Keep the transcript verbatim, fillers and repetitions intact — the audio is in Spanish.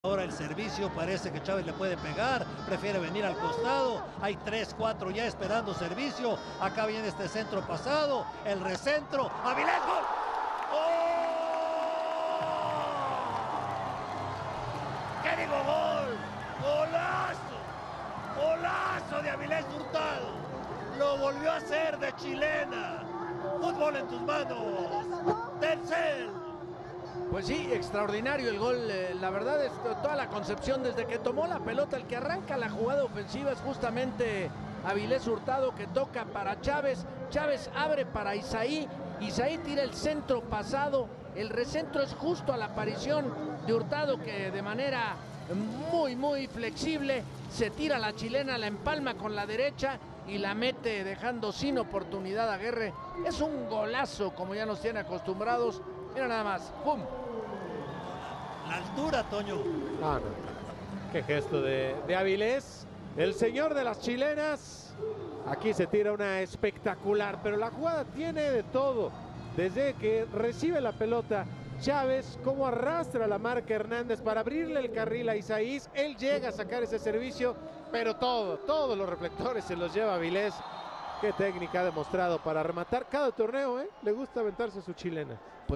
Ahora el servicio, parece que Chávez le puede pegar, prefiere venir al costado, hay tres, cuatro ya esperando servicio, acá viene este centro pasado, el recentro, Avilés, gol. ¡Oh! ¿Qué digo gol? ¡Golazo! ¡Golazo de Avilés Hurtado! Lo volvió a hacer de chilena. Fútbol en tus manos, Telcel. Pues sí, extraordinario el gol, eh, la verdad es toda la concepción desde que tomó la pelota, el que arranca la jugada ofensiva es justamente Avilés Hurtado, que toca para Chávez, Chávez abre para Isaí, Isaí tira el centro pasado, el recentro es justo a la aparición de Hurtado, que de manera muy muy flexible se tira la chilena, la empalma con la derecha y la mete dejando sin oportunidad a Aguerre. Es un golazo como ya nos tiene acostumbrados. Mira nada más, ¡pum! La altura, Toño. No, no. Qué gesto de, de Avilés, el señor de las chilenas. Aquí se tira una espectacular, pero la jugada tiene de todo. Desde que recibe la pelota Chávez, cómo arrastra la marca Hernández para abrirle el carril a Isaías. Él llega a sacar ese servicio, pero todo, todos los reflectores se los lleva Avilés. Qué técnica ha demostrado para rematar cada torneo, ¿eh? Le gusta aventarse su chilena.